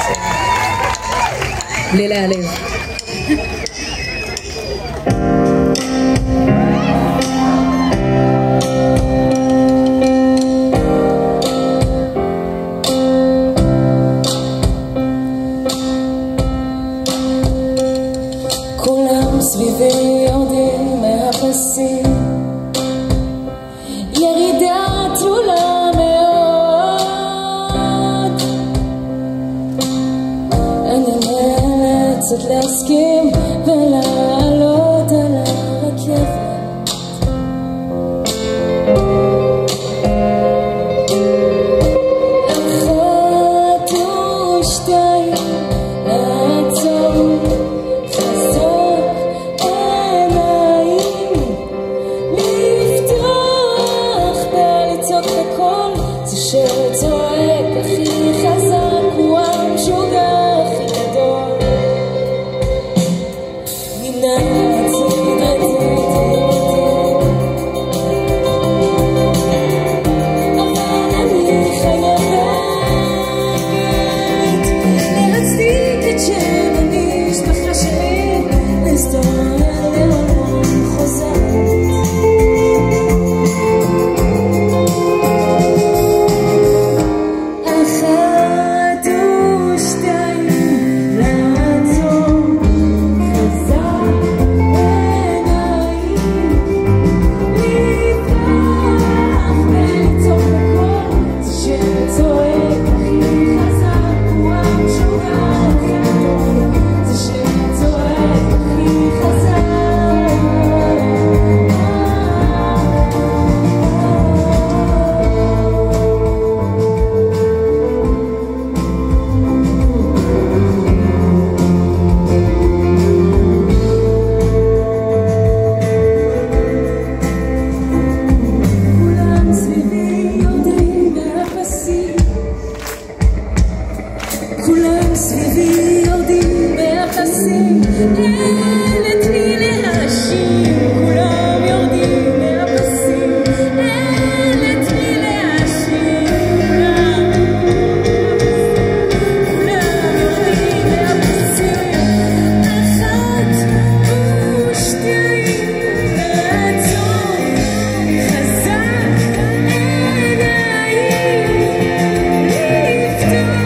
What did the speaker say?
בלי להעליב. כולם סביבי יורדים מהפסים, ירידה תלולה מאוד. אני נאלצת להסכים ולעלות על הרכבת. אחת ושתיים לעצור, שצועק הכי חזק הוא המשוגע הכי גדול. מנהל מצוין אבל אני חייבת להצדיק את שם המשפחה שלי, להיסטוריה לעולם חוזרת. כולם סביבי יורדים מהפסים, אין את מי להאשים. כולם יורדים מהפסים, אין את מי להאשים. כולם יורדים מהפסים, אחת ושתיים לעצור, חזק עיניים לפתוח.